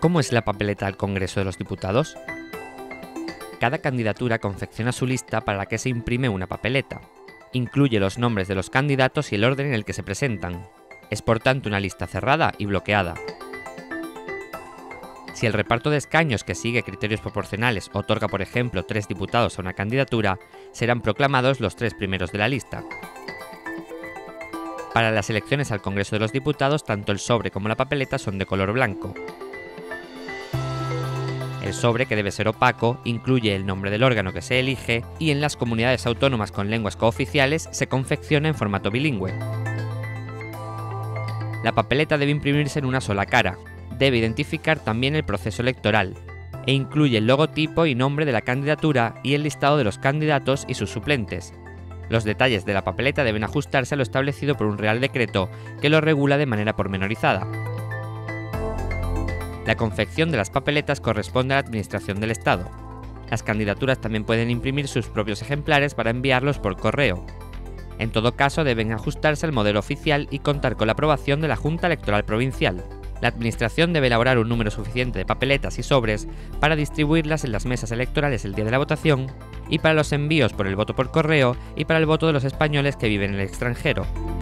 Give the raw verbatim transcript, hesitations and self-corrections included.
¿Cómo es la papeleta al Congreso de los Diputados? Cada candidatura confecciona su lista para la que se imprime una papeleta. Incluye los nombres de los candidatos y el orden en el que se presentan. Es por tanto una lista cerrada y bloqueada. Si el reparto de escaños que sigue criterios proporcionales otorga, por ejemplo, tres diputados a una candidatura, serán proclamados los tres primeros de la lista. Para las elecciones al Congreso de los Diputados, tanto el sobre como la papeleta son de color blanco. El sobre, que debe ser opaco, incluye el nombre del órgano que se elige y en las comunidades autónomas con lenguas cooficiales se confecciona en formato bilingüe. La papeleta debe imprimirse en una sola cara, debe identificar también el proceso electoral e incluye el logotipo y nombre de la candidatura y el listado de los candidatos y sus suplentes. Los detalles de la papeleta deben ajustarse a lo establecido por un Real Decreto que lo regula de manera pormenorizada. La confección de las papeletas corresponde a la Administración del Estado. Las candidaturas también pueden imprimir sus propios ejemplares para enviarlos por correo. En todo caso, deben ajustarse al modelo oficial y contar con la aprobación de la Junta Electoral Provincial. La Administración debe elaborar un número suficiente de papeletas y sobres para distribuirlas en las mesas electorales el día de la votación y para los envíos por el voto por correo y para el voto de los españoles que viven en el extranjero.